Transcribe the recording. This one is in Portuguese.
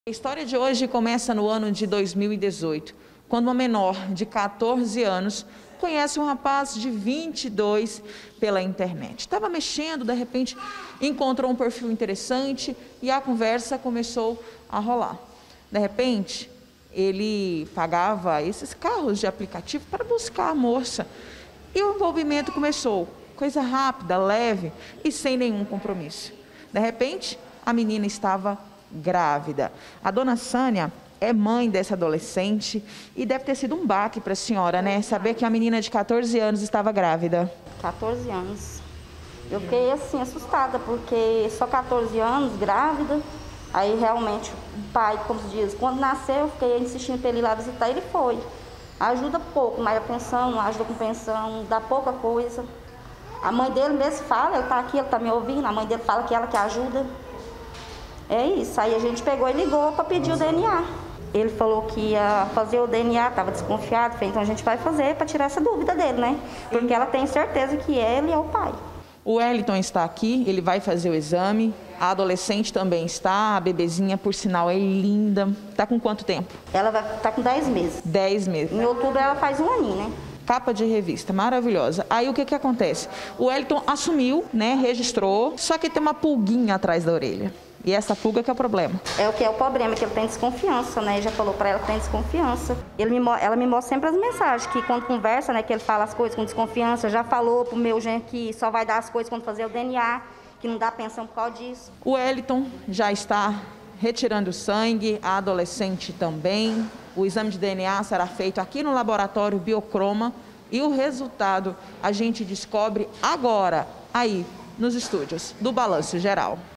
A história de hoje começa no ano de 2018, quando uma menor de 14 anos conhece um rapaz de 22 pela internet. Estava mexendo, de repente encontrou um perfil interessante e a conversa começou a rolar. De repente, ele pagava esses carros de aplicativo para buscar a moça. E o envolvimento começou, coisa rápida, leve e sem nenhum compromisso. De repente, a menina estava grávida. A dona Sânia é mãe dessa adolescente e deve ter sido um baque para a senhora, né? Saber que a menina de 14 anos estava grávida. 14 anos. Eu fiquei assim assustada, porque só 14 anos, grávida. Aí realmente o pai, como se diz, quando nasceu, eu fiquei insistindo para ele ir lá visitar, ele foi. Ajuda pouco, mas a pensão, ajuda com pensão, dá pouca coisa. A mãe dele mesmo fala, ele está aqui, ele está me ouvindo, a mãe dele fala que ela que ajuda. É isso, aí a gente pegou e ligou para pedir o DNA. Ele falou que ia fazer o DNA, estava desconfiado, então a gente vai fazer para tirar essa dúvida dele, né? Porque ela tem certeza que ele é o pai. O Wellington está aqui, ele vai fazer o exame, a adolescente também está, a bebezinha, por sinal, é linda. Está com quanto tempo? Ela vai estar com 10 meses. 10 meses. Em outubro ela faz um aninho, né? Capa de revista, maravilhosa. Aí o que acontece? O Wellington assumiu, né, registrou, só que tem uma pulguinha atrás da orelha. E essa pulga que é o problema. É o que é o problema, que ele tem desconfiança, né? Já falou pra ela que tem desconfiança. Ela me mostra sempre as mensagens, que quando conversa, né, que ele fala as coisas com desconfiança. Já falou pro meu genro que só vai dar as coisas quando fazer o DNA, que não dá pensão por causa disso. O Wellington já está retirando sangue, a adolescente também. O exame de DNA será feito aqui no laboratório Biocroma e o resultado a gente descobre agora, aí, nos estúdios do Balanço Geral.